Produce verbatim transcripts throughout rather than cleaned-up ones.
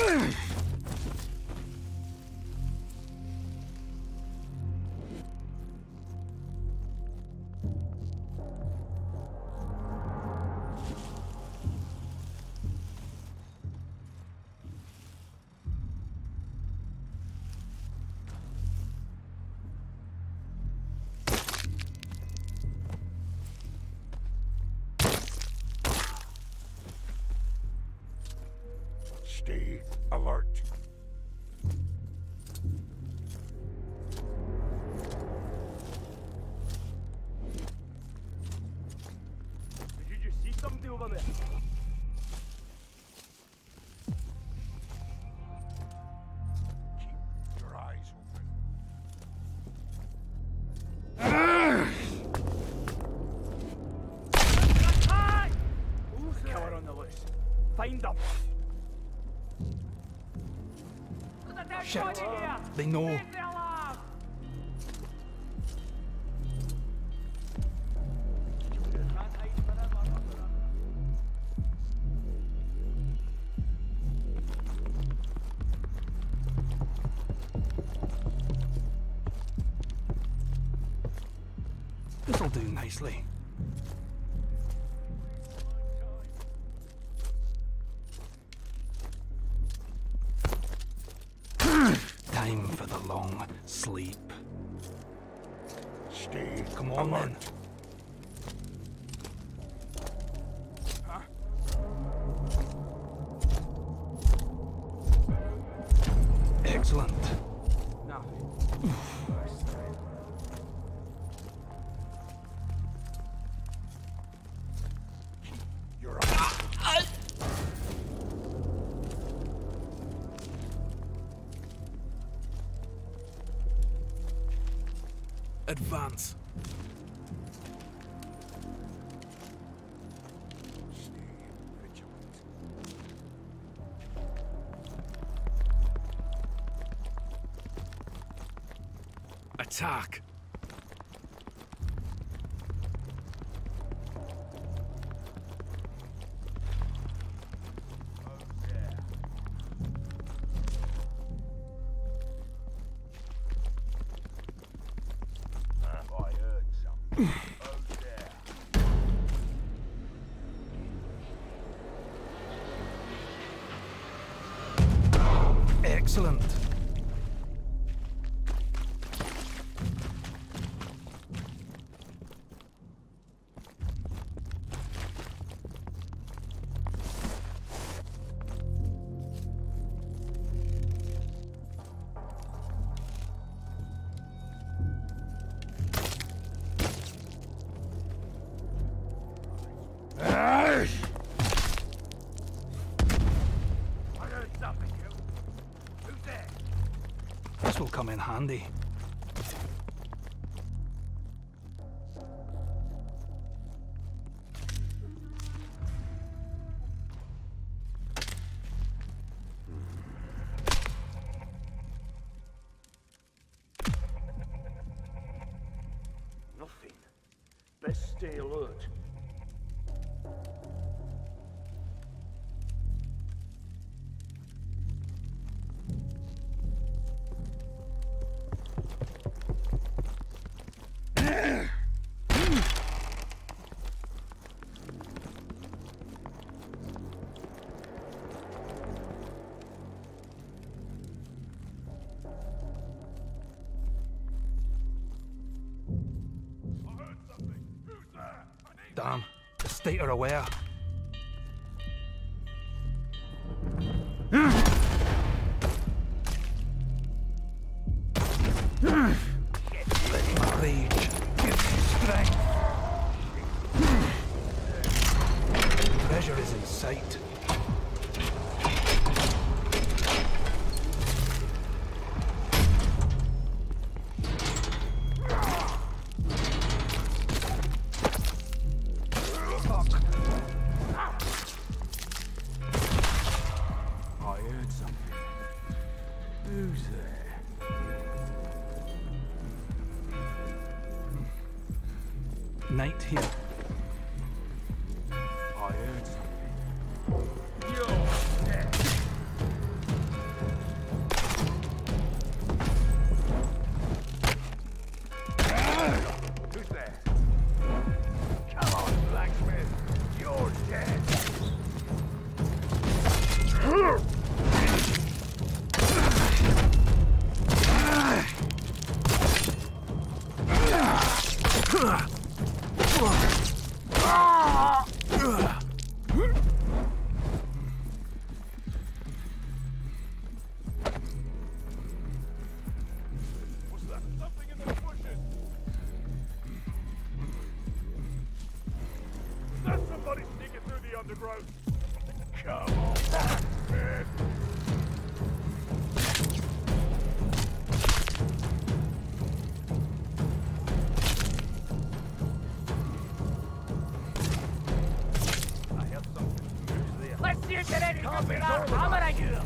Stay alert. Did you just see somebody over there? Keep your eyes open. Who's the killer on the loose? Find them. Shit. They know. This'll do nicely. Time for the long sleep. Stay Come on, alert. then. Huh? Excellent. Nothing. Your eyes. Advance. Stay vigilant. Attack. I heard something. Oh, there. Excellent. I heard something, you. Who's there? This will come in handy. Nothing. Best stay alert. Damn, the state are aware. Let my rage give me strength. Treasure is in sight. I heard something. Who's there? Night here. I heard something. You're dead. What's that? Something in the bushes. There's somebody sneaking through the undergrowth. Come on back, man. I have something. Who's there? Let's see if any cámara ayuda.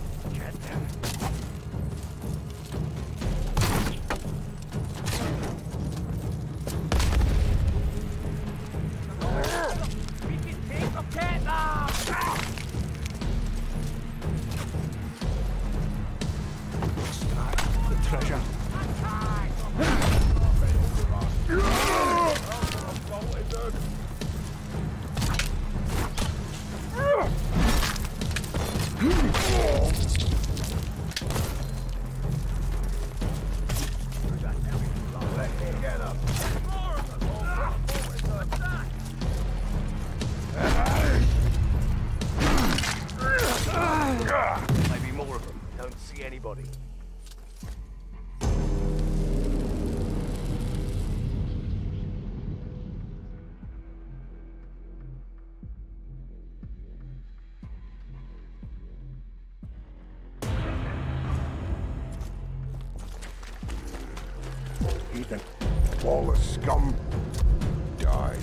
We can take a cat now. The treasure. Maybe more of them. Don't see anybody. Ethan, all the scum die.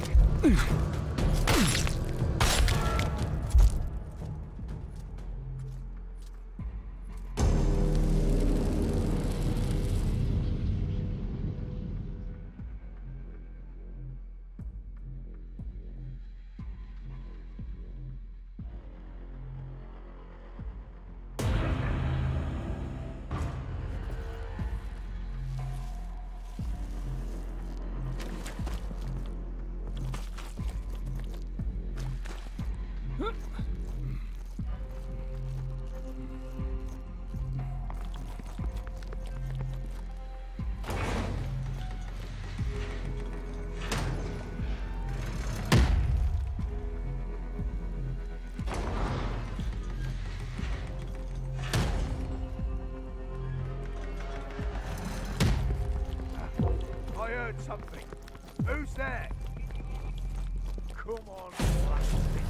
I heard something. Who's there? Come on, blasted.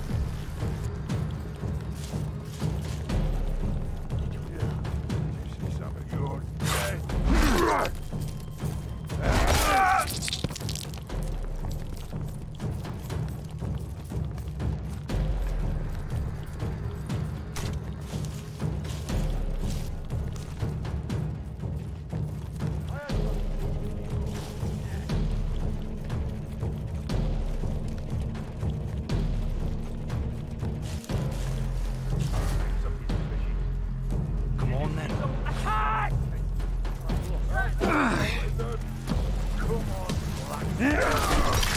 Yeah, you see something you're dead. Come on then. Attack! Come on, blasted.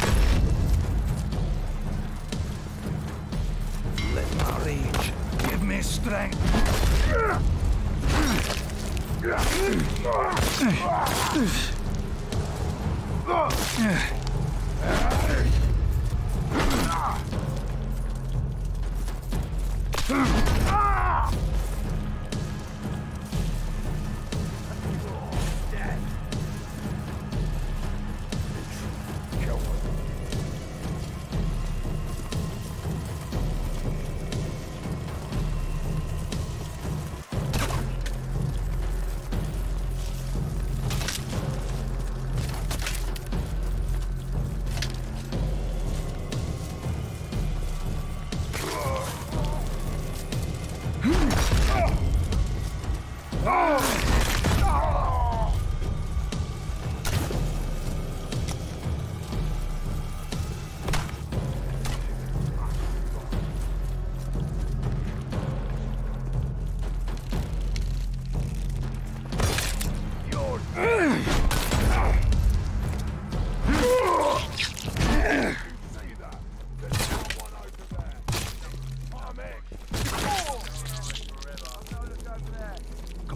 Let my rage give me strength.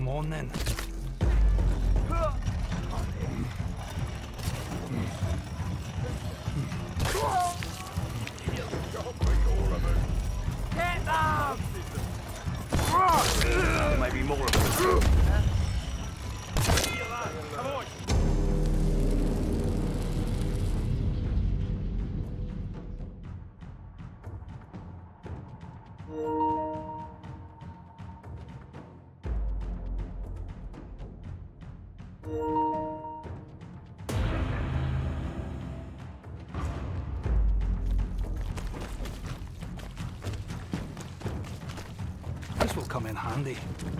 Come on then. Get them! There may be more of them. Come on. This will come in handy.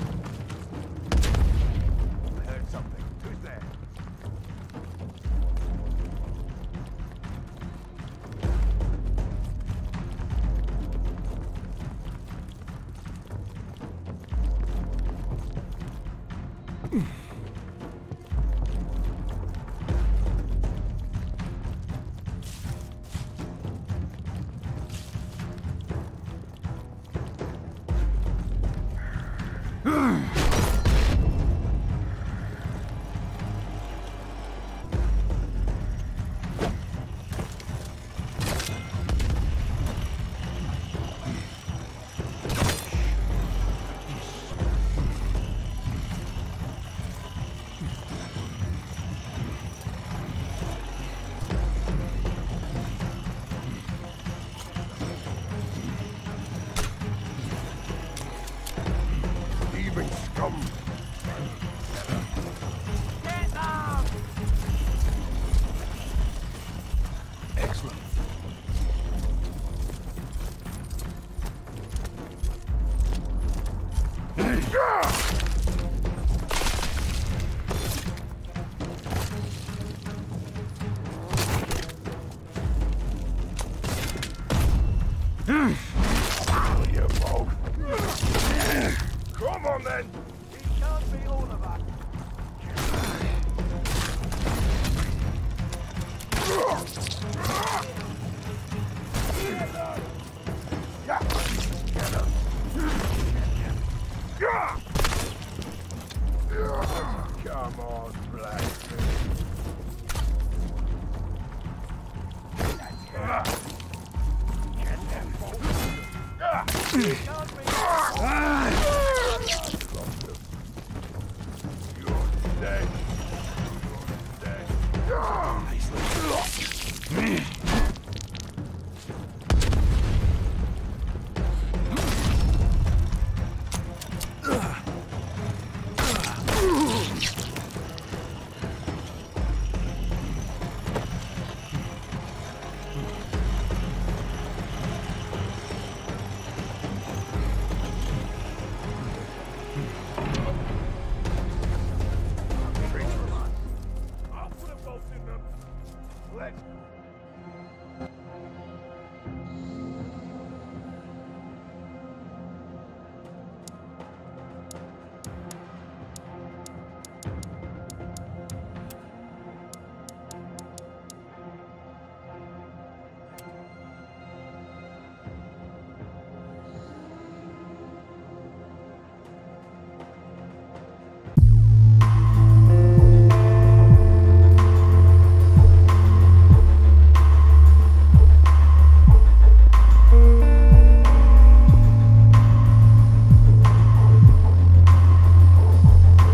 I heard something. Who's there? Thieving scum! Get them! Excellent. You bog! Come on then!